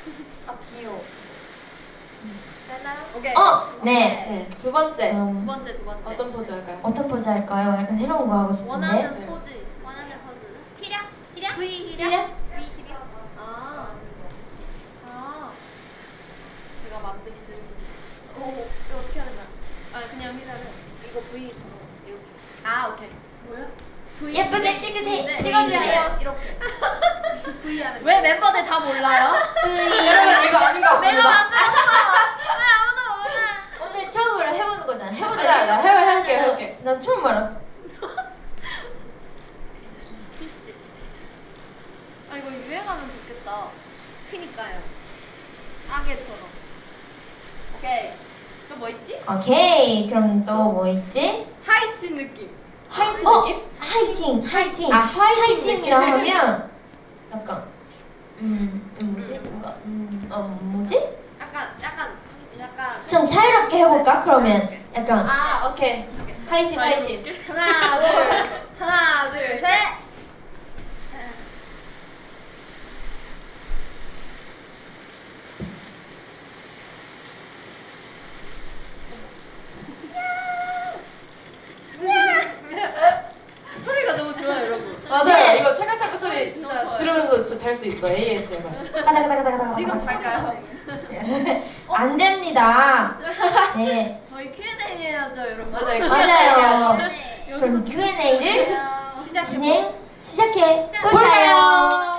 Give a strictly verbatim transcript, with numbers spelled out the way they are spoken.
아 귀여워. 됐나요? 오케이. 어, 네. 네, 두 번째. 음, 두 번째 두 번째. 어떤 포즈 할까요? 어떤 포즈 할까요? 약간 새로운 거 하고 싶은데. 원하는 네. 포즈 있어. 원하는 포즈. 히랴? 히랴? V 히랴? 히랴? V 히랴? 아. 아. 제가 만든 오, 이거 어떻게 하는 거야? 아, 그냥 히랴를 이거 V 이렇게. 아, 오케이. 뭐야? V 예쁘게 찍으세요. 네. 찍어주세요. 이렇게. V 하는. 왜 멤버들 다 몰라요? 여러분 이거 아닌 것 내가 같습니다. 만들었어. 왜 아무도 몰라? 오늘 처음으로 해보는 거잖아. 해보자. 하자, 나 해봐, 해볼게, 해볼게. 나 처음 알았어. 아 이거 유행하면 좋겠다. 그니까요. 아게처럼. 오케이. 또 뭐 있지? 오케이. 그럼 또 뭐 있지? 하이치 느낌. 하이트 어? 느낌? 하이팅, 하이팅. 아, 하이팅 하이팅이라 느낌. 하면 약간 음, 음 뭐지? 뭔가 음, 어 뭐지? 약간 약간 약간. 좀 자유롭게 해볼까? 그러면 약간 아, 오케이. 하이틴, 하이틴. 하나 둘 하나 둘 셋. 소리가 너무 좋아요, 여러분. 맞아요. 네. 이거 차가차가 소리 진짜 좋아요. 들으면서 진짜 잘 수 있어. 에이에스엠알. 가다가다가다가 지금 잘까요? 안 됩니다. 네. 저희 큐 앤 에이 해야죠, 여러분. 맞아요. 맞아요. 네. 그럼 큐 앤 에이를 시작해 진행 시작해 볼까요? 볼까요?